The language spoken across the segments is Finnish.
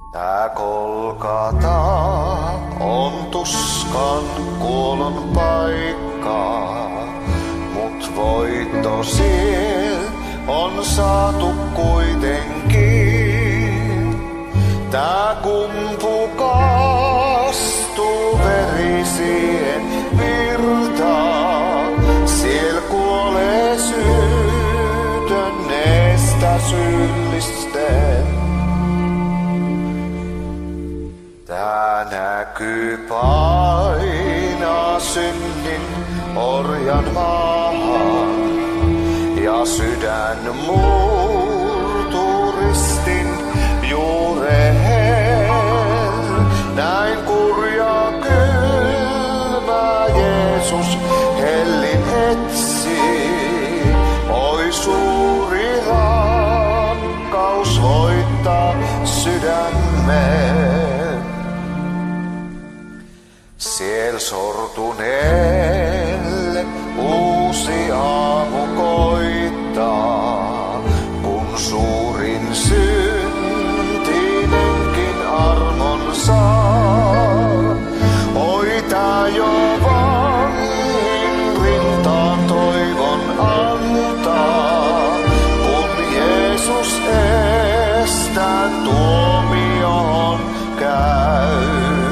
Tää Kolkata on tuskan kuolon paikka, mut voitto siellä on saatu kuitenkin. Tää kumpu kastuu verisien virtaa, siel kuolee syytön estä syyllisten. Tää näkyy painaa synnin orjan maahan ja sydän murtuu ristin juureen. Näin kurja kylmä Jeesus hellin etsii. Oi suuri rakkaus voittaa sydämeen. Siel sortuneelle uusi aamu koittaa, kun suurin syntinenkin armon saa. Oi tää jo vanhin rintaan toivon antaa, kun Jeesus estää tuomioon käy.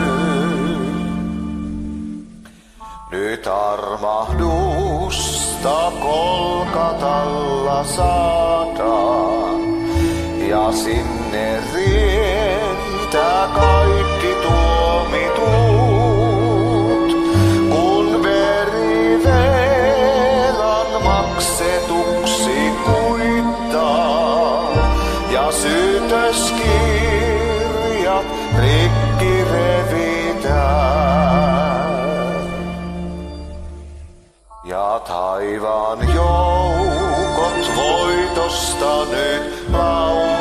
Nyt armahdusta Kolkatalla saadaan, ja sinne rientää kaikki tuomitut, kun verivelan maksetuksi kuittaa, ja syytöskirjat rikki revitään. Ja taivaan joukot voitosta nyt laulaa.